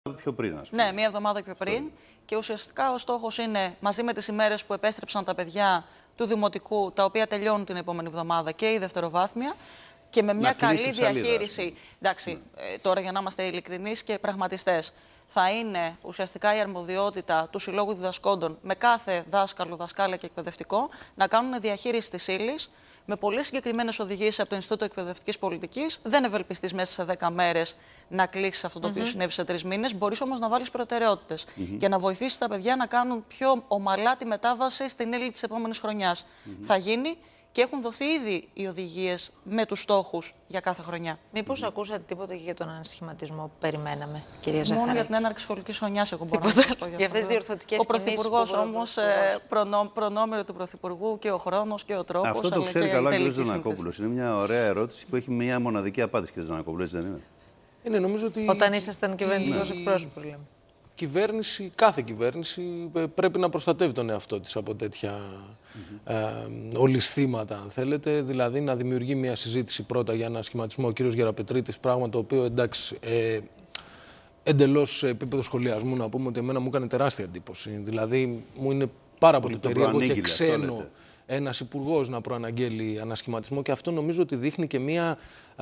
πιο πριν, ας πούμε. Ναι, μία εβδομάδα πιο πριν. Και ουσιαστικά ο στόχος είναι, μαζί με τις ημέρες που επέστρεψαν τα παιδιά του Δημοτικού, τα οποία τελειώνουν την επόμενη εβδομάδα, και η δευτεροβάθμια, και με μια καλή διαχείριση. Εντάξει, τώρα για να είμαστε ειλικρινείς και πραγματιστές, θα είναι ουσιαστικά η αρμοδιότητα του Συλλόγου Διδασκόντων με κάθε δάσκαλο, δασκάλα και εκπαιδευτικό να κάνουν διαχείριση της ύλης με πολύ συγκεκριμένες οδηγίες από το Ινστιτούτο Εκπαιδευτικής Πολιτικής. Δεν ευελπιστείς μέσα σε 10 μέρες να κλείσεις αυτό το οποίο συνέβη σε 3 μήνες. Μπορείς όμως να βάλεις προτεραιότητες και να βοηθήσεις τα παιδιά να κάνουν πιο ομαλά τη μετάβαση στην ύλη της επόμενης χρονιάς. Θα γίνει. Και έχουν δοθεί ήδη οι οδηγίες με τους στόχους για κάθε χρονιά. Μήπως ακούσατε τίποτα και για τον ανασχηματισμό που περιμέναμε, κυρία Ζαχαράκη? Μόνο για την έναρξη σχολικής χρονιάς, εγώ μπορώ να σας πω. Για αυτές τις διορθωτικές κινήσεις. Ο Πρωθυπουργός όμως, προνόμιο του Πρωθυπουργού και ο χρόνος και ο τρόπος. Αυτό το ξέρει καλά ο κ. Ζανακόπουλος. Είναι μια ωραία ερώτηση που έχει μια μοναδική απάντηση, κ. Ζανακόπουλο, έτσι δεν είναι? Είναι, νομίζω ότι... Όταν ήσασταν κυβερνητικός εκπρόσωπος, λέμε. Κάθε κυβέρνηση πρέπει να προστατεύει τον εαυτό της από τέτοια ολισθήματα, αν θέλετε. Δηλαδή να δημιουργεί μια συζήτηση πρώτα για ένα σχηματισμό ο κύριος Γεραπετρίτης, πράγμα το οποίο, εντάξει, εντελώς σε επίπεδο σχολιασμού να πούμε ότι εμένα μου έκανε τεράστια εντύπωση. Δηλαδή μου είναι πάρα πολύ περίεργο και ξένο ένας υπουργός να προαναγγέλει ανασχηματισμό, και αυτό νομίζω ότι δείχνει και μια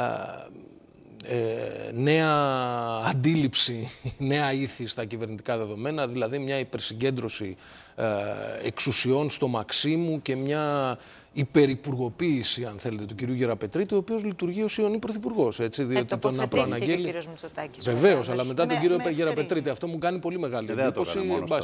νέα αντίληψη, νέα ήθη στα κυβερνητικά δεδομένα, δηλαδή μια υπερσυγκέντρωση εξουσιών στο Μαξίμου και μια υπερυπουργοποίηση, αν θέλετε, του κυρίου Γεραπετρίτη, ο οποίος λειτουργεί ως Ιωνή Πρωθυπουργός. Έτσι, διότι το να προαναγγέλει. Και ο κύριος Μητσοτάκης. Βεβαίως, αλλά μετά τον κύριο Γεραπετρίτη. Αυτό μου κάνει πολύ μεγάλη εντύπωση.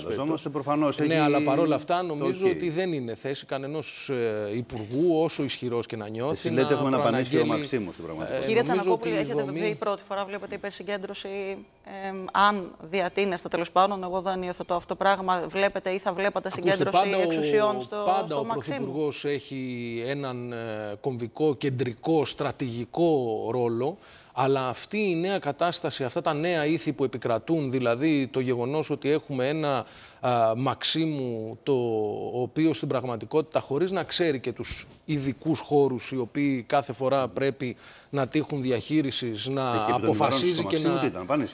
Ναι, αλλά παρόλα αυτά νομίζω ότι δεν είναι θέση κανενός υπουργού, όσο ισχυρός και να νιώθει. Εσείς λέτε έχουμε ένα πανίσχυρο Μαξίμου στην πραγματικότητα. Κύριε Τσανακόπουλη, έχετε δει πρώτη φορά, βλέπετε υπερσυγκέντρωση, αν διατείνεστε τέλος πάντων, εγώ δεν υιοθετώ αυτό το πράγμα, βλέπετε ή θα βλέπατε συγκέντρωση εξουσιών στο Μαξίμου? Πάντα ο Πρωθυπουργός έχει έναν κομβικό, κεντρικό, στρατηγικό ρόλο, αλλά αυτή η νέα κατάσταση, αυτά τα νέα ήθη που επικρατούν, δηλαδή το γεγονός ότι έχουμε ένα Μαξίμου το οποίο στην πραγματικότητα, χωρίς να ξέρει και τους ειδικούς χώρους οι οποίοι κάθε φορά πρέπει να τύχουν διαχείρισης, να αποφασίζει και να...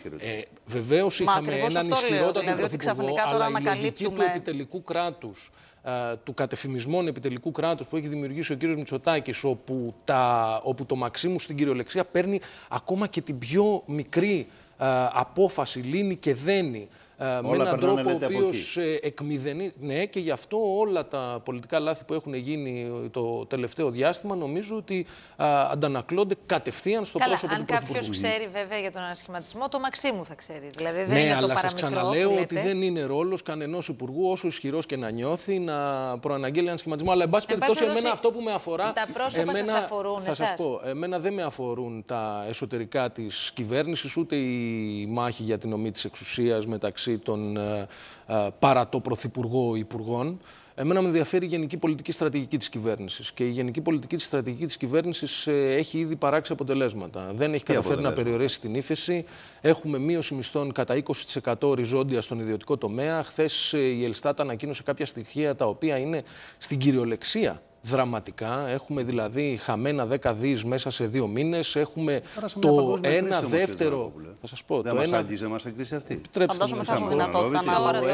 Βεβαίως είχαμε έναν ισχυρότατο πρωθυπουργό, αλλά η λογική του επιτελικού κράτους, του κατεφημισμών επιτελικού κράτους που έχει δημιουργήσει ο κύριος Μητσοτάκης, όπου το Μαξίμου στην κυριολεξία παίρνει ακόμα και την πιο μικρή απόφαση, λύνει και δένει με έναν τρόπο ο οποίος εκμηδενεί. Ναι, και γι' αυτό όλα τα πολιτικά λάθη που έχουν γίνει το τελευταίο διάστημα νομίζω ότι αντανακλώνται κατευθείαν στο πρόσωπο του Πρωθυπουργού. Αν κάποιος ξέρει βέβαια για τον ανασχηματισμό, το Μαξίμου θα ξέρει. Δηλαδή δεν ναι, είναι αλλά το σας ξαναλέω ότι δεν είναι ρόλος κανενός υπουργού, όσο ισχυρός και να νιώθει, να προαναγγέλει ανασχηματισμό. Αλλά εν πάση περιπτώσει, εμένα αυτό που με αφορά. Τα πρόσωπα σας αφορούν. Θα σας πω, εμένα δεν με αφορούν τα εσωτερικά της κυβέρνησης, ούτε η μάχη για την ομή της εξουσίας μεταξύ των παρατοπρωθυπουργό υπουργών. Εμένα με ενδιαφέρει η γενική πολιτική στρατηγική της κυβέρνησης. Και η γενική πολιτική στρατηγική της κυβέρνησης έχει ήδη παράξει αποτελέσματα. Δεν έχει καταφέρει να περιορίσει την ύφεση. Έχουμε μείωση μισθών κατά 20% οριζόντια στον ιδιωτικό τομέα. Χθες η Ελστάτ ανακοίνωσε κάποια στοιχεία τα οποία είναι στην κυριολεξία δραματικά. Έχουμε δηλαδή χαμένα 10 δις μέσα σε 2 μήνες. Έχουμε το 1 δεύτερο. Θα σας πω. Δεν μας αγγίζει εμάς η κρίση αυτή. Φαντάζομαι θα έχουμε δυνατότητα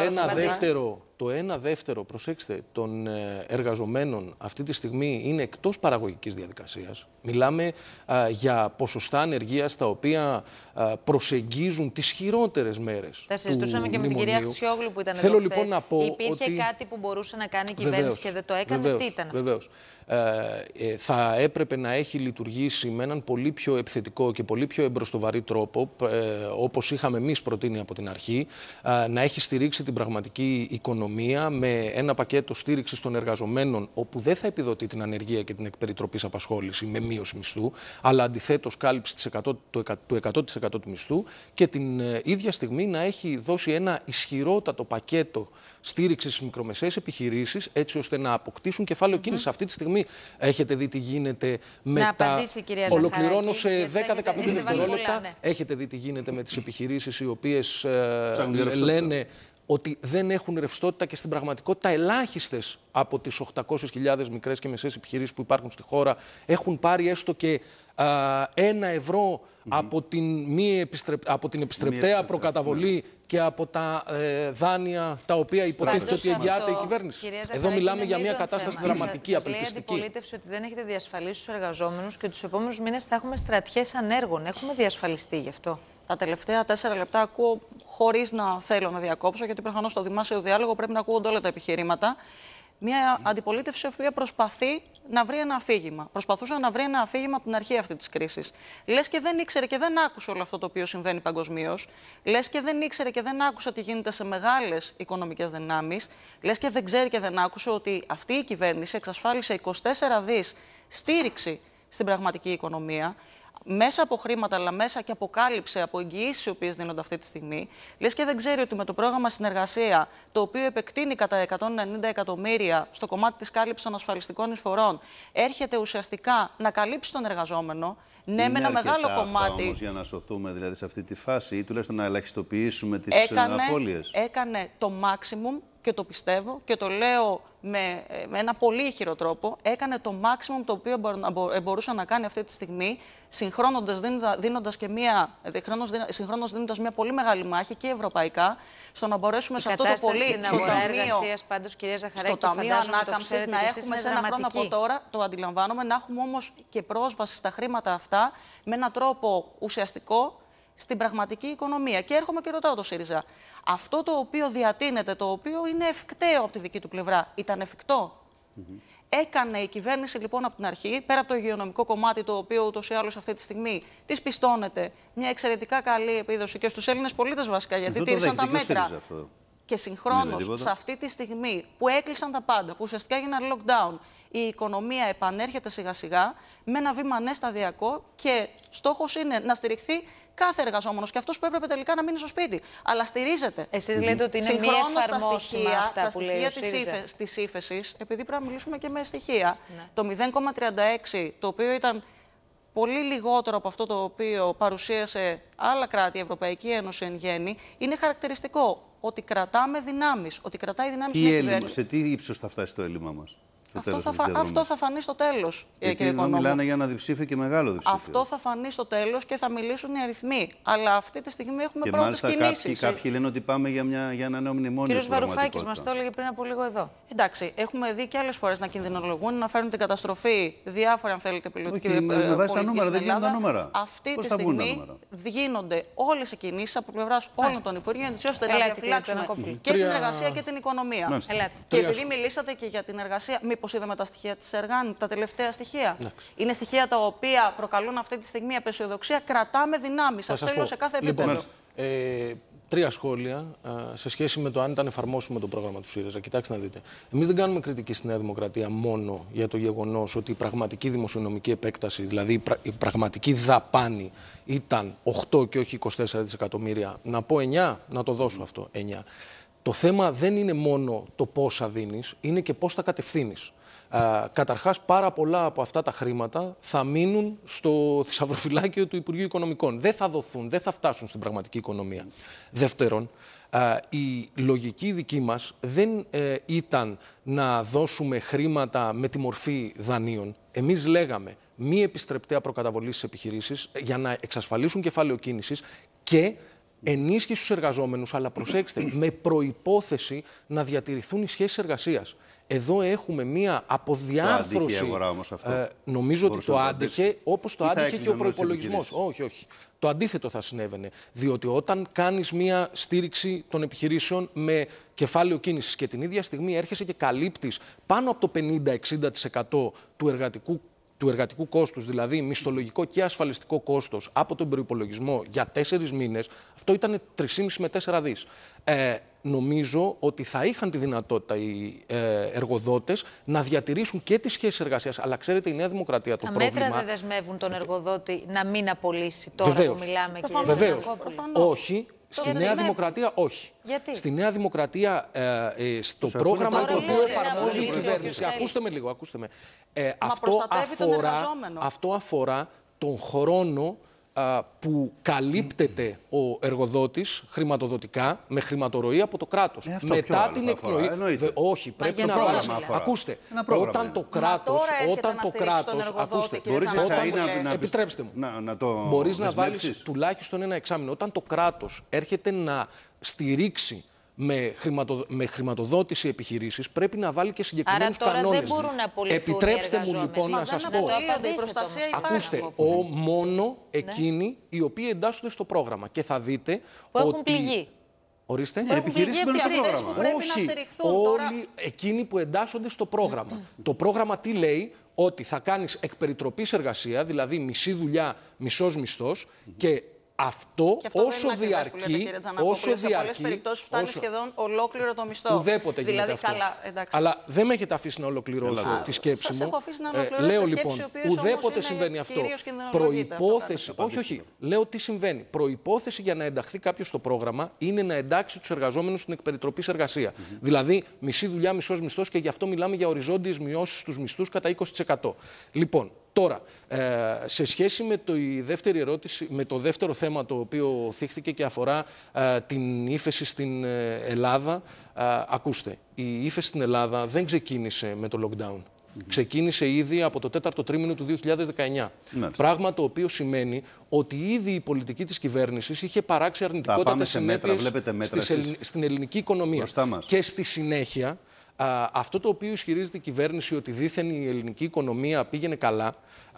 να το 1 δεύτερο, προσέξτε, των εργαζομένων αυτή τη στιγμή είναι εκτός παραγωγικής διαδικασίας. Μιλάμε για ποσοστά ανεργίας τα οποία προσεγγίζουν τις χειρότερες μέρες. Τα συζητούσαμε και με την κυρία Χρυσιόγλου που ήταν εδώ. Θέλω λοιπόν να πω υπήρχε ότι κάτι που μπορούσε να κάνει η κυβέρνηση και δεν το έκανε. Βεβαίως, τι ήταν βεβαίως. Θα έπρεπε να έχει λειτουργήσει με έναν πολύ πιο επιθετικό και πολύ πιο εμπροστοβαρή τρόπο, όπως είχαμε εμείς προτείνει από την αρχή, να έχει στηρίξει την πραγματική οικονομία με ένα πακέτο στήριξης των εργαζομένων, όπου δεν θα επιδοτεί την ανεργία και την εκπεριτροπής απασχόληση με μείωση μισθού, αλλά αντιθέτως κάλυψη του 100% του μισθού, και την ίδια στιγμή να έχει δώσει ένα ισχυρότατο πακέτο στήριξης στις μικρομεσαίες επιχειρήσεις, έτσι ώστε να αποκτήσουν κεφάλαιο κίνησης. Αυτή τη στιγμή έχετε δει τι γίνεται με να απαντήσει, κυρία Ολοκληρώνω σε 10-15 δευτερόλεπτα. Ναι. Έχετε δει τι γίνεται με τις επιχειρήσεις οι οποίες λένε ότι δεν έχουν ρευστότητα και στην πραγματικότητα ελάχιστες από τις 800.000 μικρές και μεσαίες επιχειρήσεις που υπάρχουν στη χώρα έχουν πάρει έστω και €1 από την επιστρεπτέα προκαταβολή και από τα δάνεια τα οποία υποτίθεται ότι εγγυάται η κυβέρνηση. Εδώ μιλάμε για μια κατάσταση δραματική, απελπιστική. Λέει η αντιπολίτευση ότι δεν έχετε διασφαλίσει τους εργαζόμενους και τους επόμενους μήνες θα έχουμε στρατιές ανέργων. Έχουμε διασφαλιστεί γι' αυτό? Τα τελευταία 4 λεπτά ακούω, χωρίς να θέλω να διακόψω, γιατί προφανώς στο δημόσιο διάλογο πρέπει να ακούγονται όλα τα επιχειρήματα. Μια αντιπολίτευση η οποία προσπαθεί να βρει ένα αφήγημα. Προσπαθούσε να βρει ένα αφήγημα από την αρχή αυτή τη κρίση. Λες και δεν ήξερε και δεν άκουσε όλο αυτό το οποίο συμβαίνει παγκοσμίως. Λες και δεν ήξερε και δεν άκουσε τι γίνεται σε μεγάλες οικονομικές δυνάμεις. Λες και δεν ξέρει και δεν άκουσε ότι αυτή η κυβέρνηση εξασφάλισε 24 δις στήριξη στην πραγματική οικονομία. Μέσα από χρήματα, αλλά μέσα και από κάλυψη, από εγγυήσεις οι οποίες δίνονται αυτή τη στιγμή. Λες και δεν ξέρει ότι με το πρόγραμμα συνεργασία, το οποίο επεκτείνει κατά 190 εκατομμύρια στο κομμάτι της κάλυψης των ασφαλιστικών εισφορών, έρχεται ουσιαστικά να καλύψει τον εργαζόμενο. Ναι, με ένα μεγάλο κομμάτι. Όμως για να σωθούμε δηλαδή σε αυτή τη φάση ή τουλάχιστον να ελαχιστοποιήσουμε τις απώλειες. Έκανε το maximum και το πιστεύω και το λέω με ένα πολύ ηχηρό τρόπο. Έκανε το maximum το οποίο μπορούσε να κάνει αυτή τη στιγμή, συγχρόνως δίνοντας μια πολύ μεγάλη μάχη και ευρωπαϊκά, στο να μπορέσουμε σε αυτό το πολύ στο Ταμείο Ανάκαμψης να έχουμε σε ένα χρόνο από τώρα, το αντιλαμβάνομαι, να έχουμε όμως και πρόσβαση στα χρήματα αυτά με έναν τρόπο ουσιαστικό στην πραγματική οικονομία. Και έρχομαι και ρωτάω το ΣΥΡΙΖΑ. Αυτό το οποίο διατείνεται, το οποίο είναι ευκταίο από τη δική του πλευρά, ήταν εφικτό? Έκανε η κυβέρνηση λοιπόν από την αρχή, πέρα από το υγειονομικό κομμάτι, το οποίο ούτως ή άλλως αυτή τη στιγμή της πιστώνεται μια εξαιρετικά καλή επίδοση και στους Έλληνες πολίτες βασικά, γιατί τήρησαν τα μέτρα. Και συγχρόνως, σε αυτή τη στιγμή που έκλεισαν τα πάντα, που ουσιαστικά έγιναν lockdown, η οικονομία επανέρχεται σιγά-σιγά με ένα βήμα σταδιακό και στόχος είναι να στηριχθεί κάθε εργαζόμενος και αυτός που έπρεπε τελικά να μείνει στο σπίτι. Αλλά στηρίζεται. Εσείς λέτε ότι είναι μη εφαρμόσιμα αυτά που λέει ο ΣΥΡΙΖΑ. Της ύφεσης, επειδή πρέπει να μιλήσουμε και με στοιχεία, το 0,36, το οποίο ήταν πολύ λιγότερο από αυτό το οποίο παρουσίασε άλλα κράτη, η Ευρωπαϊκή Ένωση εν γέννη, είναι χαρακτηριστικό ότι κρατάμε δυνάμεις, ότι κρατάει δυνάμεις μια κυβέρνηση. Σε τι ύψος θα φτάσει το έλλειμμα μας? Αυτό θα φανεί στο τέλος. Γιατί εδώ μιλάνε για ένα διψήφιο και μεγάλο διψήφιο. Αυτό θα φανεί στο τέλος και θα μιλήσουν οι αριθμοί. Αλλά αυτή τη στιγμή έχουμε πρώτες κινήσεις. Κάποιοι λένε ότι πάμε για ένα νέο μνημόνιο. Κύριος Βαρουφάκης μας το έλεγε πριν από λίγο εδώ. Εντάξει, έχουμε δει και άλλες φορές να κινδυνολογούν, να φέρουν την καταστροφή διάφορα, αν θέλετε, πιλωτική με βάση τα νούμερα, δεν γίνονται τα νούμερα. Αυτή τη στιγμή γίνονται όλες οι κινήσεις από πλευράς όλων των Υπουργείων, έτσι ώστε να διαφυλάξουμε και την εργασία και την οικονομία. Και επειδή μιλήσατε και για την εργασία, μήπως είδαμε τα στοιχεία της Εργάνη, τα τελευταία στοιχεία? Είναι στοιχεία τα οποία προκαλούν αυτή τη στιγμή απεσιοδοξία. Κρατάμε δυνάμεις. Αυτό είναι σε κάθε επίπεδο. Τρία σχόλια σε σχέση με το αν ήταν εφαρμόσιμο το πρόγραμμα του ΣΥΡΙΖΑ. Κοιτάξτε να δείτε. Εμείς δεν κάνουμε κριτική στη Νέα Δημοκρατία μόνο για το γεγονός ότι η πραγματική δημοσιονομική επέκταση, δηλαδή η πραγματική δαπάνη, ήταν 8 και όχι 24 δισεκατομμύρια. Να πω 9, να το δώσω αυτό, 9. Το θέμα δεν είναι μόνο το πόσα δίνεις, είναι και πώς τα κατευθύνεις. Καταρχάς, πάρα πολλά από αυτά τα χρήματα θα μείνουν στο θησαυροφυλάκιο του Υπουργείου Οικονομικών. Δεν θα δοθούν, δεν θα φτάσουν στην πραγματική οικονομία. Δεύτερον, η λογική δική μας δεν ήταν να δώσουμε χρήματα με τη μορφή δανείων. Εμείς λέγαμε μη επιστρεπτέα προκαταβολή στις επιχειρήσεις για να εξασφαλίσουν κεφάλαιο κίνησης και ενίσχυση στους εργαζόμενους, αλλά προσέξτε, με προϋπόθεση να διατηρηθούν οι σχέσεις εργασίας. Εδώ έχουμε μία αποδιάρθρωση. Το άντυχε η αγορά όμως αυτό? Νομίζω ότι το άντυχε όπως το άντυχε και ο προϋπολογισμός. Όχι. Το αντίθετο θα συνέβαινε. Διότι όταν κάνεις μία στήριξη των επιχειρήσεων με κεφάλαιο κίνησης και την ίδια στιγμή έρχεσαι και καλύπτεις πάνω από το 50-60% του εργατικού κόστους, δηλαδή μισθολογικό και ασφαλιστικό κόστος από τον προϋπολογισμό για 4 μήνες, αυτό ήταν 3,5 με 4 δις. Νομίζω ότι θα είχαν τη δυνατότητα οι εργοδότες να διατηρήσουν και τις σχέσεις εργασίας. Αλλά ξέρετε, η Νέα Δημοκρατία το πρόβλημα... Τα μέτρα δεν δεσμεύουν τον εργοδότη να μην απολύσει τώρα που μιλάμε, κύριε Βεβαίως. Όχι. Στη Νέα Δημοκρατία όχι. Γιατί? Στη Νέα Δημοκρατία στο πρόγραμμα το οποίο εφαρμόζει η κυβέρνηση. Ακούστε με λίγο, ακούστε με. Αυτό αφορά τον χρόνο που καλύπτεται ο εργοδότης χρηματοδοτικά με χρηματορροή από το κράτος. Μετά την εκπνοή. Όχι, πρέπει να βάλει. Ακούστε, όταν το κράτος. Ακούστε, επιτρέψτε μου. Μπορείς να βάλεις τουλάχιστον ένα εξάμηνο. Όταν το κράτος έρχεται να στηρίξει με χρηματοδότηση επιχειρήσεις, πρέπει να βάλει και συγκεκριμένους κανόνες. Δεν μπορούν να απολυθούν. Επιτρέψτε μου λοιπόν να σας πω. Ακούστε, μόνο εκείνοι οι οποίοι εντάσσονται στο πρόγραμμα. Και θα δείτε που έχουν πληγεί. Ορίστε. Επιχειρήσεις μπαίνουν στο πρόγραμμα. Όχι, όλοι εκείνοι που εντάσσονται στο πρόγραμμα. Το πρόγραμμα τι λέει? Ότι θα κάνεις εκπεριτροπής εργασία, δηλαδή μισή δουλειά, μισός μισθός, και αυτό όσο διαρκεί. Σε πολλές περιπτώσεις φτάνει σχεδόν ολόκληρο το μισθό. Ουδέποτε γίνεται αυτό. Αλλά δεν με έχετε αφήσει να ολοκληρώσω τη σκέψη μου. Σας έχω αφήσει να ολοκληρώσω λέω τη λοιπόν, σκέψη, ουδέποτε συμβαίνει αυτό. Προϋπόθεση. Όχι. Λέω τι συμβαίνει. Προϋπόθεση για να ενταχθεί κάποιος στο πρόγραμμα είναι να εντάξει τους εργαζόμενους στην εκπεριτροπής εργασία. Δηλαδή, μισή δουλειά, μισός μισθός, και γι' αυτό μιλάμε για οριζόντιες μειώσεις στους μισθούς κατά 20%. Λοιπόν, τώρα, σε σχέση με δεύτερη ερώτηση, με το δεύτερο θέμα το οποίο θίχθηκε και αφορά την ύφεση στην Ελλάδα, ακούστε, η ύφεση στην Ελλάδα δεν ξεκίνησε με το lockdown. Ξεκίνησε ήδη από το 4ο τρίμηνο του 2019. Πράγμα το οποίο σημαίνει ότι ήδη η πολιτική της κυβέρνησης είχε παράξει αρνητικότατες συνέπειες στην ελληνική οικονομία. Και στη συνέχεια, αυτό το οποίο ισχυρίζεται η κυβέρνηση ότι δήθεν η ελληνική οικονομία πήγαινε καλά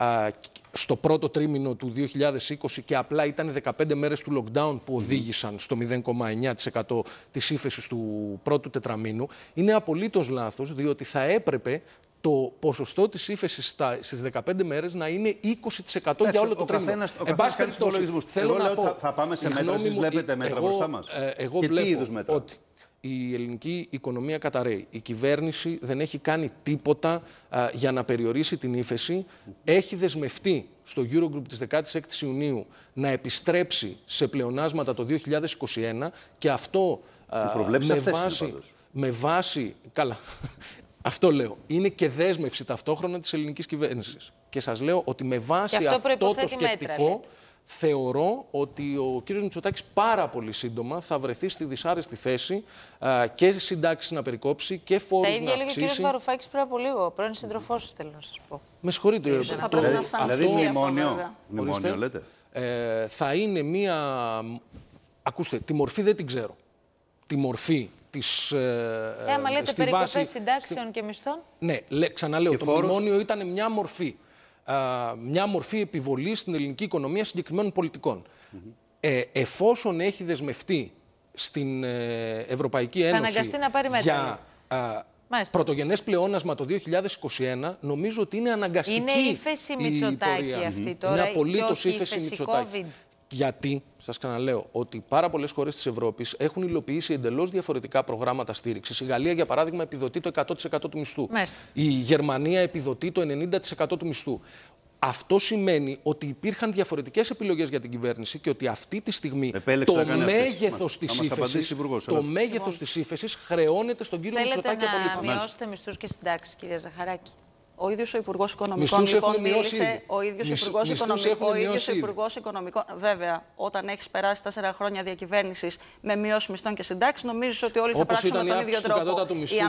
στο πρώτο τρίμηνο του 2020 και απλά ήταν 15 μέρες του lockdown που οδήγησαν στο 0,9% της ύφεσης του πρώτου τετραμήνου, είναι απολύτως λάθος, διότι θα έπρεπε το ποσοστό της ύφεσης στις 15 μέρες να είναι 20% για όλο το τρίμηνο. Εν πάση περιπτώσει, θέλω να πω, θα πάμε σε μέτρα, εσείς βλέπετε μέτρα μπροστά μας? Εγώ βλέπω ότι η ελληνική οικονομία καταραίει. Η κυβέρνηση δεν έχει κάνει τίποτα για να περιορίσει την ύφεση. Έχει δεσμευτεί στο Eurogroup της 16ης Ιουνίου να επιστρέψει σε πλεονάσματα το 2021 και αυτό με βάση... Καλά, αυτό λέω. Είναι και δέσμευση ταυτόχρονα της ελληνικής κυβέρνησης. Και σας λέω ότι με βάση αυτό το σκεπτικό... Θεωρώ ότι ο κύριος Μητσοτάκης πάρα πολύ σύντομα θα βρεθεί στη δυσάρεστη θέση και συντάξεις να περικόψει και φόρους να αυξήσει. Τα ίδια έλεγε ο κύριος Βαρουφάκης πριν από λίγο. Πρώην σύντροφός σας, θέλω να σας πω. Με συγχωρείτε. Δηλαδή μνημόνιο λέτε? Θα είναι μία... Ακούστε, τη μορφή δεν την ξέρω. Τη μορφή της... άμα λέτε περικοπές συντάξεων και μισθών. Ναι, ξαναλέω, το μνημόνιο ήταν μια μορφή. Μια μορφή επιβολής στην ελληνική οικονομία συγκεκριμένων πολιτικών. Εφόσον έχει δεσμευτεί στην Ευρωπαϊκή Ένωση για πρωτογενές πλεόνασμα το 2021, νομίζω ότι είναι αναγκαστική. Είναι ύφεση Μητσοτάκη αυτή τώρα, είναι απολύτως ύφεση Μητσοτάκη. Γιατί, σας ξαναλέω, ότι πάρα πολλές χώρες της Ευρώπης έχουν υλοποιήσει εντελώς διαφορετικά προγράμματα στήριξης. Η Γαλλία, για παράδειγμα, επιδοτεί το 100% του μισθού. Η Γερμανία επιδοτεί το 90% του μισθού. Αυτό σημαίνει ότι υπήρχαν διαφορετικές επιλογές για την κυβέρνηση και ότι αυτή τη στιγμή το μέγεθος της ύφεσης χρεώνεται στον κύριο Μητσοτάκη απολύτως. Θέλετε να μειώσετε μισθούς και συντάξεις, κυρία Ζαχαράκη? Ο ίδιος ο Υπουργός Οικονομικών λοιπόν μίλησε. Ο ίδιος ο Υπουργός Οικονομικών. Βέβαια, όταν έχεις περάσει 4 χρόνια διακυβέρνησης με μείωση μισθών και συντάξεις, νομίζεις ότι όλοι θα πράξουν με τον ίδιο τρόπο.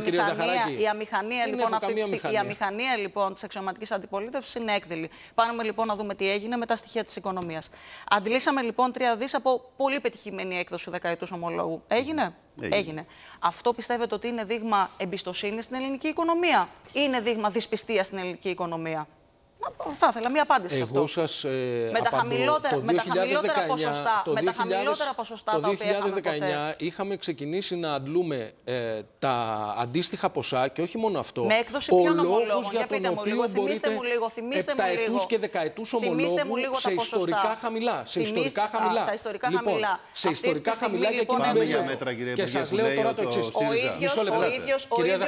Η αμηχανία λοιπόν της αξιωματικής αντιπολίτευσης είναι έκδηλη. Πάμε λοιπόν να δούμε τι έγινε με τα στοιχεία της οικονομίας. Αντλήσαμε λοιπόν 3 δις από πολύ πετυχημένη έκδοση δεκαετούς ομολόγου. Έγινε. Αυτό πιστεύετε ότι είναι δείγμα εμπιστοσύνης στην ελληνική οικονομία? Είναι δείγμα δυσπιστίας στην ελληνική οικονομία? Θα ήθελα μία απάντηση σε αυτό. Με τα χαμηλότερα ποσοστά το τα οποία είχαμε ποτέ. Το 2019 είχαμε ξεκινήσει να αντλούμε τα αντίστοιχα ποσά και όχι μόνο αυτό. Με έκδοση ποιων ομολόγων? Για τον οποίο μπορείτε επταετούς και δεκαετούς ομολόγου σε ιστορικά χαμηλά. Τα ιστορικά χαμηλά. Σε ιστορικά χαμηλά και σας λέω τώρα το εξής. Ο ίδιος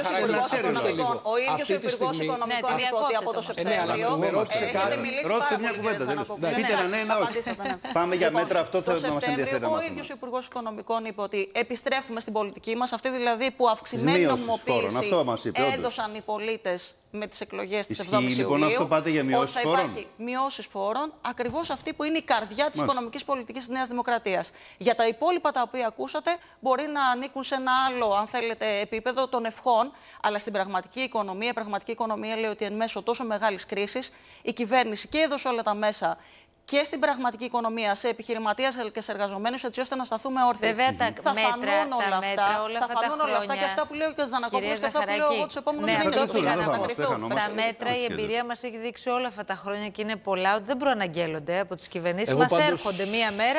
Υπουργός Οικονομικών είπε ότι από το Σεπτέμβριο... Ρώτησε μια κουβέντα. Πείτε ένα ναι, ένα όχι. Πάμε για μέτρα, αυτό θα μας ενδιαφέρει. Ο ίδιος ο Υπουργός Οικονομικών είπε ότι επιστρέφουμε στην πολιτική μας, αυτή δηλαδή που αυξημένη νομιμοποίηση έδωσαν οι πολίτες με τις εκλογές της 7ης Ισχύει λοιπόν Ιουλίου, αυτό, πάτε για μειώσεις φόρων? ότι θα υπάρχει μειώσεις φόρων, ακριβώς αυτή που είναι η καρδιά της οικονομικής πολιτικής της Νέας Δημοκρατίας. Για τα υπόλοιπα τα οποία ακούσατε, μπορεί να ανήκουν σε ένα άλλο, αν θέλετε, επίπεδο των ευχών, αλλά στην πραγματική οικονομία, η πραγματική οικονομία λέει ότι εν μέσω τόσο μεγάλης κρίσης, η κυβέρνηση και έδωσε όλα τα μέσα και στην πραγματική οικονομία, σε επιχειρηματίες και σε εργαζομένους, έτσι ώστε να σταθούμε όρθιοι. Βέβαια, θα φανούν όλα αυτά και αυτά που λέει ο κ. Τζανακόπουλος και αυτά που λέω εγώ τους επόμενους μήνες. Τα μέτρα, η εμπειρία μας έχει δείξει όλα αυτά τα χρόνια και είναι πολλά, ότι δεν προαναγγέλλονται από τις κυβερνήσεις. Μας έρχονται μία μέρα.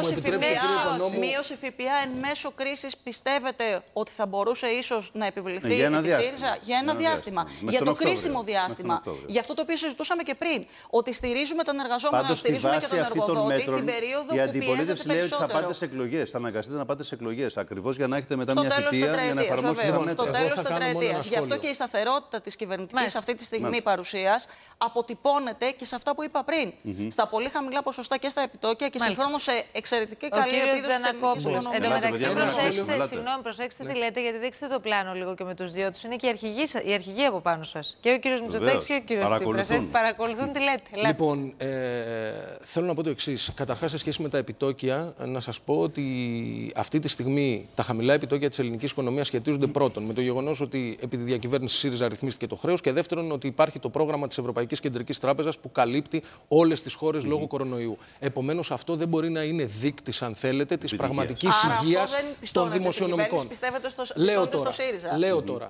Μείωση ΦΠΑ εν μέσω κρίσης πιστεύετε ότι θα μπορούσε ίσως να επιβληθεί για ένα διάστημα. Για το κρίσιμο διάστημα. Για αυτό το οποίο συζητούσαμε και πριν. Ότι στηρίζουμε τον εργαζόμενο. Στη βάση αυτών των μέτρων, η αντιπολίτευση λέει ότι θα πάτε σε εκλογές. Θα αναγκαστείτε να πάτε σε εκλογές. Ακριβώς για να έχετε μετά μια θητεία για να εφαρμόσετε τα μέτρα. Στο τέλος της τετραετίας. Γι' αυτό και η σταθερότητα της κυβερνητικής αυτή τη στιγμή παρουσίας αποτυπώνεται και σε αυτά που είπα πριν. Στα πολύ χαμηλά ποσοστά και στα επιτόκια και συγχρόνως σε εξαιρετική καλή επίδοση της ελληνικής οικονομίας. Εν τω μεταξύ, προσέξτε τι λέτε, γιατί δείξτε το πλάνο λίγο και με τους δυο τους. Είναι και η αρχηγοί από πάνω σας. Και ο κύριος Μητσοτάκης και ο κύριος Τσίπρας. Παρακολουθούν τι λέτε. Λοιπόν, θέλω να πω το εξής. Καταρχάς, σε σχέση με τα επιτόκια, να σας πω ότι αυτή τη στιγμή τα χαμηλά επιτόκια της ελληνικής οικονομίας σχετίζονται πρώτον με το γεγονός ότι επί τη διακυβέρνηση ΣΥΡΙΖΑ ρυθμίστηκε το χρέος και δεύτερον ότι υπάρχει το πρόγραμμα της Ευρωπαϊκής Κεντρικής Τράπεζας που καλύπτει όλες τις χώρες λόγω κορονοϊού. Επομένως, αυτό δεν μπορεί να είναι δείκτης, αν θέλετε, της πραγματικής υγείας των δημοσιονομικών. Λέω τώρα.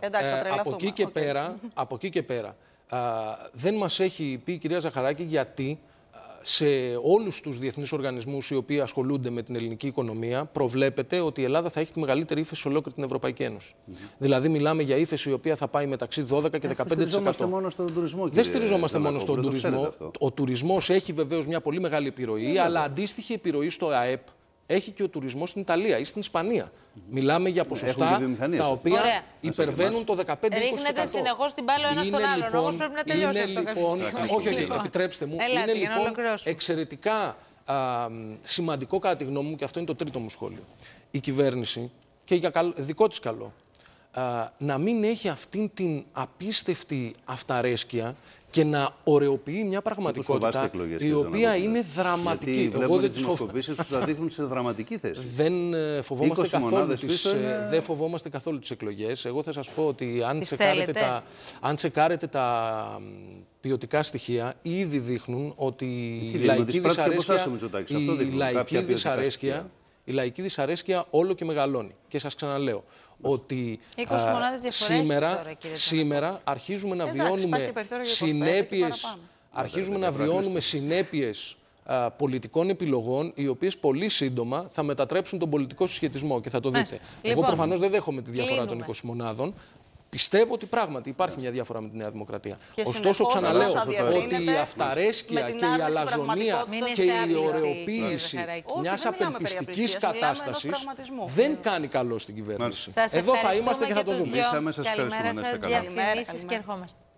Από εκεί και πέρα. Δεν μας έχει πει η κυρία Ζαχαράκη γιατί σε όλους τους διεθνείς οργανισμούς οι οποίοι ασχολούνται με την ελληνική οικονομία προβλέπεται ότι η Ελλάδα θα έχει τη μεγαλύτερη ύφεση σε ολόκληρη την Ευρωπαϊκή Ένωση. Δηλαδή μιλάμε για ύφεση η οποία θα πάει μεταξύ 12 και 15%. Δεν στηριζόμαστε μόνο στον τουρισμό. Δεν στηριζόμαστε μόνο στον τουρισμό. Ο τουρισμός έχει βεβαίως μια πολύ μεγάλη επιρροή, αλλά αντίστοιχη επιρροή στο ΑΕΠ έχει και ο τουρισμός στην Ιταλία ή στην Ισπανία. Μιλάμε για ποσοστά τα οποία υπερβαίνουν το 15-20%. Ρίχνετε συνεχώς την μπάλα ένα στον άλλον, όμως πρέπει να τελειώσει αυτό. Όχι, επιτρέψτε μου. Είναι λοιπόν εξαιρετικά σημαντικό κατά τη γνώμη μου, και αυτό είναι το τρίτο μου σχόλιο, η κυβέρνηση και για δικό της καλό να μην έχει αυτήν την απίστευτη αυταρέσκεια και να ωρεοποιεί μια πραγματικότητα η οποία είναι δραματική. Εγώ δεν τις δημοσκοπήσεις που θα δείχνουν σε δραματική θέση. Δεν φοβόμαστε καθόλου τις εκλογές. Εγώ θα σας πω ότι αν τσεκάρετε τα ποιοτικά στοιχεία, ήδη δείχνουν ότι η λαϊκή δυσαρέσκεια όλο και μεγαλώνει. Και σας ξαναλέω ότι σήμερα αρχίζουμε να βιώνουμε συνέπειες πολιτικών επιλογών, οι οποίες πολύ σύντομα θα μετατρέψουν τον πολιτικό συσχετισμό και θα το δείτε. Εγώ προφανώς δεν δέχομαι τη διαφορά των 20 μονάδων. Πιστεύω ότι πράγματι υπάρχει μια διαφορά με τη Νέα Δημοκρατία. Ωστόσο, ξαναλέω ότι η αυταρέσκεια και η αλαζονία και η ωρεοποίηση μιας απελπιστικής κατάστασης δεν κάνει καλό στην κυβέρνηση. Εδώ θα είμαστε και θα το δούμε. Καλημέρα σας, διαφημίσεις και ερχόμαστε.